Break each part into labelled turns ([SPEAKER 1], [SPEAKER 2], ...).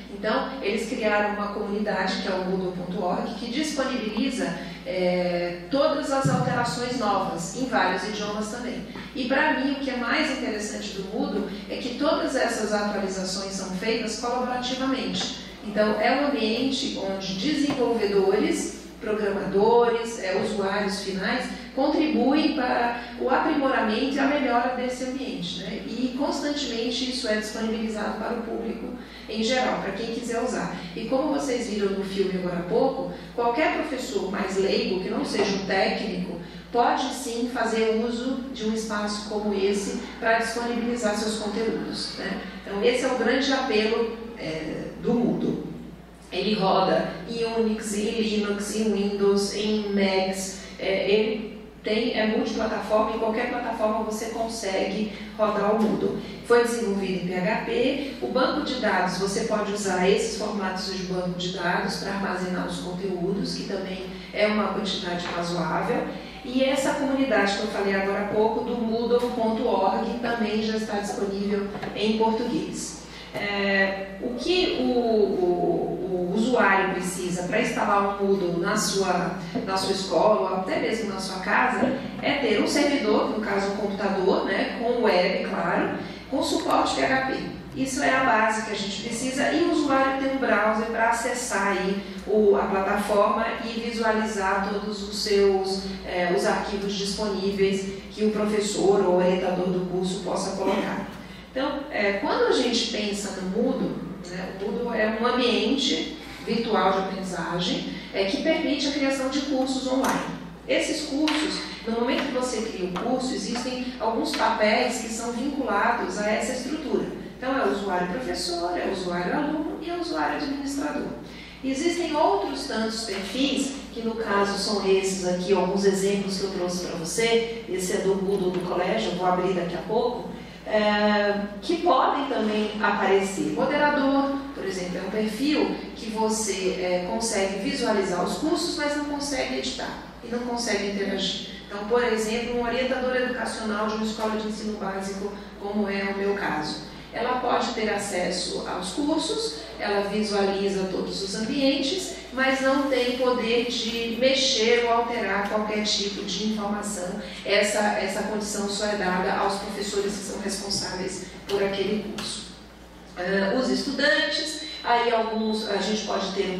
[SPEAKER 1] Então, eles criaram uma comunidade, que é o Moodle.org, que disponibiliza todas as alterações novas, em vários idiomas também. E para mim, o que é mais interessante do Moodle é que todas essas atualizações são feitas colaborativamente. Então, é um ambiente onde desenvolvedores, programadores, usuários finais, contribuem para o aprimoramento e a melhora desse ambiente, né? E constantemente isso é disponibilizado para o público em geral, para quem quiser usar. E como vocês viram no filme agora há pouco, qualquer professor mais leigo, que não seja um técnico, pode sim fazer uso de um espaço como esse para disponibilizar seus conteúdos, né? Então esse é o grande apelo do Moodle. Ele roda em Unix, em Linux, em Windows, em Macs, ele é multiplataforma, em qualquer plataforma você consegue rodar o Moodle. Foi desenvolvido em PHP, o banco de dados, você pode usar esses formatos de banco de dados para armazenar os conteúdos, que também é uma quantidade razoável, e essa comunidade que eu falei agora há pouco, do Moodle.org, também já está disponível em português. O que o usuário precisa para instalar um Moodle na sua escola ou até mesmo na sua casa é ter um servidor, no caso um computador, né, com web, claro, com suporte PHP. Isso é a base que a gente precisa, e o usuário tem um browser para acessar aí a plataforma e visualizar todos os arquivos disponíveis que o professor ou orientador do curso possa colocar. Então, quando a gente pensa no Moodle, né, o Moodle é um ambiente virtual de aprendizagem que permite a criação de cursos online. Esses cursos, no momento que você cria o curso, existem alguns papéis que são vinculados a essa estrutura. Então, é o usuário professor, é o usuário aluno e é o usuário administrador. Existem outros tantos perfis, que no caso são esses aqui, alguns exemplos que eu trouxe para você. Esse é do Moodle do colégio, eu vou abrir daqui a pouco. Que podem também aparecer. Moderador, por exemplo, é um perfil que você consegue visualizar os cursos, mas não consegue editar e não consegue interagir. Então, por exemplo, um orientador educacional de uma escola de ensino básico, como é o meu caso. Ela pode ter acesso aos cursos, ela visualiza todos os ambientes, mas não tem poder de mexer ou alterar qualquer tipo de informação. Essa condição só é dada aos professores que são responsáveis por aquele curso. Os estudantes, aí alguns, a gente pode ter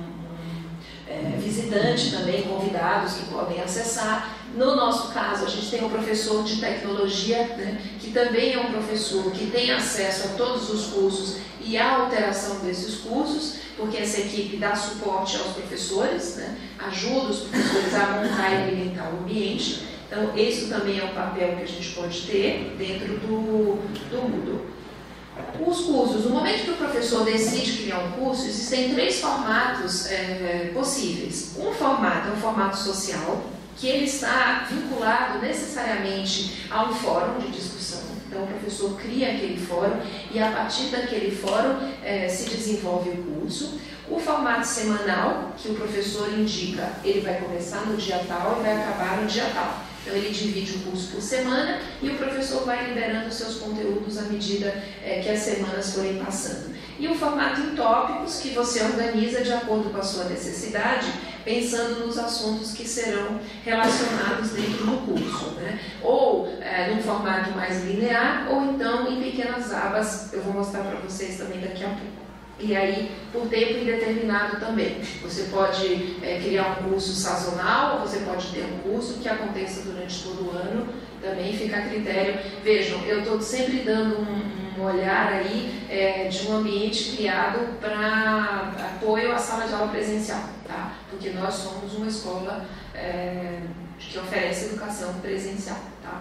[SPEAKER 1] visitante também, convidados que podem acessar. No nosso caso, a gente tem um professor de tecnologia, né, que também é um professor que tem acesso a todos os cursos e a alteração desses cursos, porque essa equipe dá suporte aos professores, né, ajuda os professores a montar e alimentar o ambiente. Então, esse também é um papel que a gente pode ter dentro do Moodle. Os cursos, no momento que o professor decide criar um curso, existem 3 formatos possíveis. Um formato é um formato social, que ele está vinculado necessariamente a um fórum de discussão. Então, o professor cria aquele fórum e, a partir daquele fórum, se desenvolve o curso. O formato semanal, que o professor indica, ele vai começar no dia tal e vai acabar no dia tal. Então, ele divide o curso por semana e o professor vai liberando os seus conteúdos à medida que as semanas forem passando. E o formato em tópicos, que você organiza de acordo com a sua necessidade, pensando nos assuntos que serão relacionados dentro do curso, né? Ou num formato mais linear, ou então em pequenas abas, eu vou mostrar para vocês também daqui a pouco. E aí, por tempo indeterminado também. Você pode criar um curso sazonal, ou você pode ter um curso que aconteça durante todo o ano, também fica a critério. Vejam, eu estou sempre dando um olhar aí de um ambiente criado para apoio à sala de aula presencial, tá? Porque nós somos uma escola que oferece educação presencial, tá?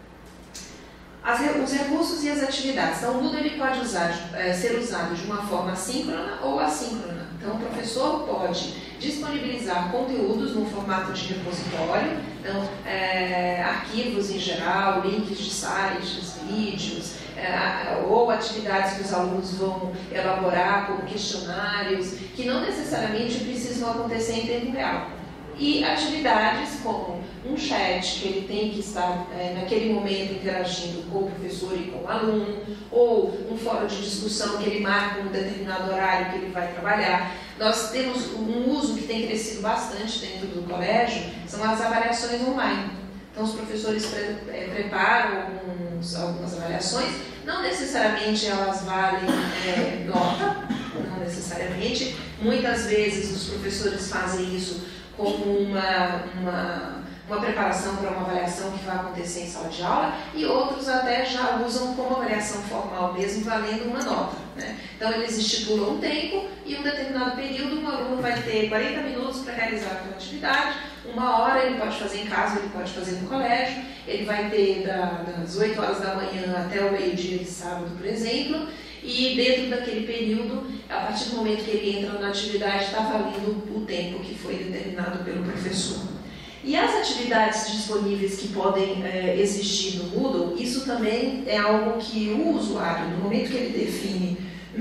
[SPEAKER 1] Os recursos e as atividades. Então, o Moodle ele pode ser usado de uma forma assíncrona ou assíncrona. Então, o professor pode disponibilizar conteúdos no formato de repositório, então, arquivos em geral, links de sites, vídeos, ou atividades que os alunos vão elaborar, como questionários, que não necessariamente precisam acontecer em tempo real. e atividades como um chat, que ele tem que estar naquele momento interagindo com o professor e com o aluno, ou um fórum de discussão que ele marca um determinado horário que ele vai trabalhar. Nós temos um uso que tem crescido bastante dentro do colégio, são as avaliações online. Então os professores preparam algumas avaliações, não necessariamente elas valem nota, não necessariamente. Muitas vezes os professores fazem isso como uma preparação para uma avaliação que vai acontecer em sala de aula, e outros até já usam como avaliação formal mesmo, valendo uma nota, né? Então eles estipulam um tempo e um determinado período um aluno vai ter 40 minutos para realizar aquela atividade, 1 hora ele pode fazer em casa, ele pode fazer no colégio, ele vai ter das 8 horas da manhã até o meio-dia de sábado, por exemplo, e dentro daquele período, a partir do momento que ele entra na atividade, está valendo o tempo que foi determinado pelo professor. E as atividades disponíveis que podem existir no Moodle, isso também é algo que o usuário, no momento que ele define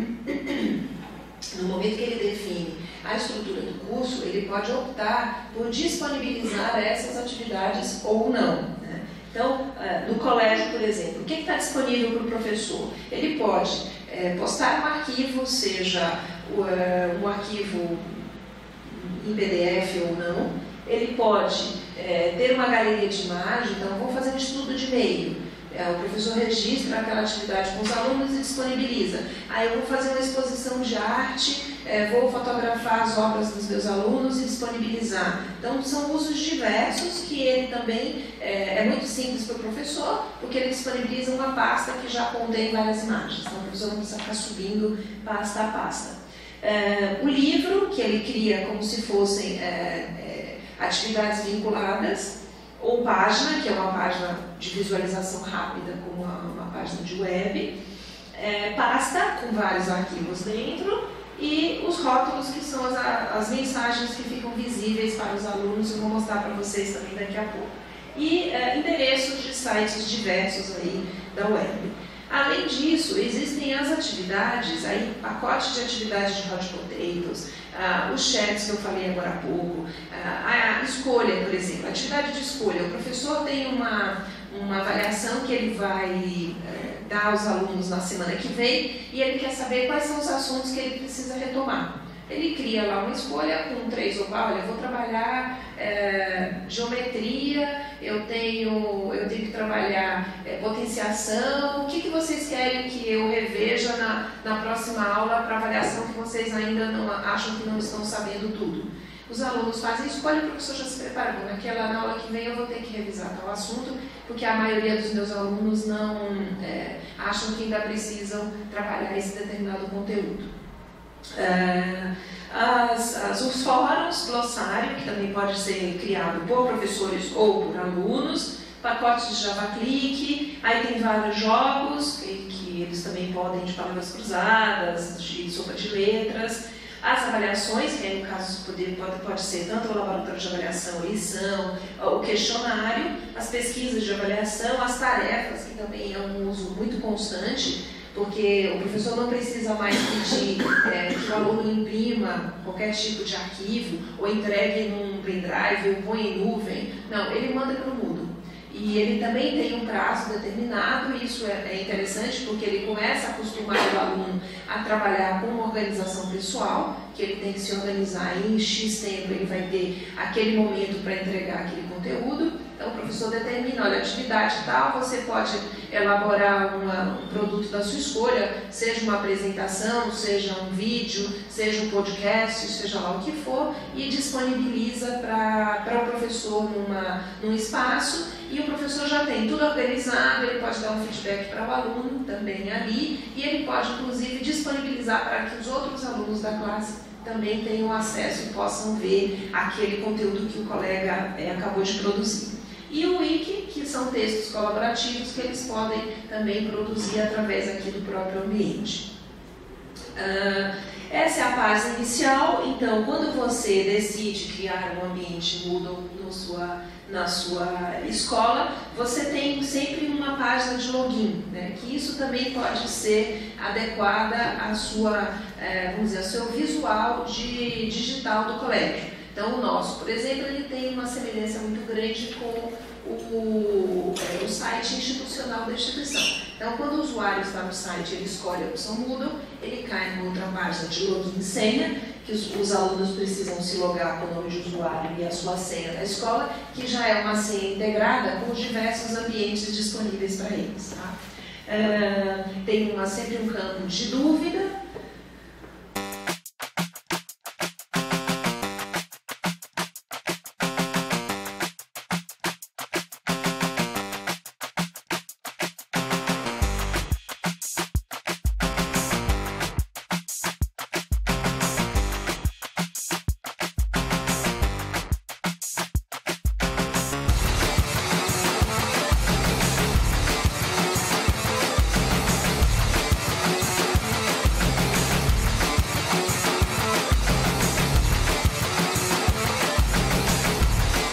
[SPEAKER 1] a estrutura do curso, ele pode optar por disponibilizar essas atividades ou não, né? Então, no colégio, por exemplo, o que está disponível para o professor? Ele pode postar um arquivo, seja um arquivo em PDF ou não. Ele pode ter uma galeria de imagem, então vou fazer um estudo de meio. O professor registra aquela atividade com os alunos e disponibiliza. Aí eu vou fazer uma exposição de arte, vou fotografar as obras dos meus alunos e disponibilizar. Então são usos diversos que ele também é muito simples para o professor, porque ele disponibiliza uma pasta que já contém várias imagens. Então o professor não precisa ficar subindo pasta a pasta. O livro, que ele cria como se fossem atividades vinculadas, ou página, que é uma página de visualização rápida, como uma página de web, pasta com vários arquivos dentro, e os rótulos, que são as mensagens que ficam visíveis para os alunos, eu vou mostrar para vocês também daqui a pouco. E endereços de sites diversos aí da web. Além disso, existem as atividades, aí pacotes de atividades de hot potatoes, os chats que eu falei agora há pouco, a escolha, por exemplo, a atividade de escolha. O professor tem uma avaliação que ele vai dar aos alunos na semana que vem e ele quer saber quais são os assuntos que ele precisa retomar. Ele cria lá uma escolha com 3 ou 4, olha, eu vou trabalhar geometria, eu tenho que trabalhar potenciação, o que vocês querem que eu reveja na próxima aula para avaliação que vocês ainda não acham que não estão sabendo tudo. Os alunos fazem escolha, o professor já se prepara, na aula que vem eu vou ter que revisar tal assunto, porque a maioria dos meus alunos não acham que ainda precisam trabalhar esse determinado conteúdo. Os fóruns, glossário, que também pode ser criado por professores ou por alunos, pacotes de JavaClick, aí tem vários jogos que eles também podem, de palavras cruzadas, de sopa de letras, as avaliações, que aí no caso pode ser tanto o laboratório de avaliação, lição, o questionário, as pesquisas de avaliação, as tarefas, que também é um uso muito constante, porque o professor não precisa mais pedir que o aluno imprima qualquer tipo de arquivo, ou entregue num pendrive, ou põe em nuvem. Não, ele manda pelo Moodle. E ele também tem um prazo determinado, e isso é interessante porque ele começa a acostumar o aluno a trabalhar com uma organização pessoal, que ele tem que se organizar em X tempo, ele vai ter aquele momento para entregar aquele conteúdo. Então o professor determina, olha, atividade tal, você pode elaborar um produto da sua escolha, seja uma apresentação, seja um vídeo, seja um podcast, seja lá o que for, e disponibiliza para o professor num espaço, e o professor já tem tudo organizado, ele pode dar um feedback para o aluno também ali, e ele pode inclusive disponibilizar para que os outros alunos da classe também tenham acesso e possam ver aquele conteúdo que o colega acabou de produzir. E o Wiki, que são textos colaborativos que eles podem também produzir através aqui do próprio ambiente. Essa é a página inicial. Então, quando você decide criar um ambiente Moodle na sua escola, você tem sempre uma página de login, né? Que isso também pode ser adequada à sua, vamos dizer, ao seu visual digital do colégio. Então, o nosso, por exemplo, ele tem uma semelhança muito grande com o site institucional da instituição. Então, quando o usuário está no site, ele escolhe a opção Moodle, ele cai numa outra página de login e senha, que os alunos precisam se logar com o nome de usuário e a sua senha da escola, que já é uma senha integrada com os diversos ambientes disponíveis para eles. Tá? Tem sempre um campo de dúvida,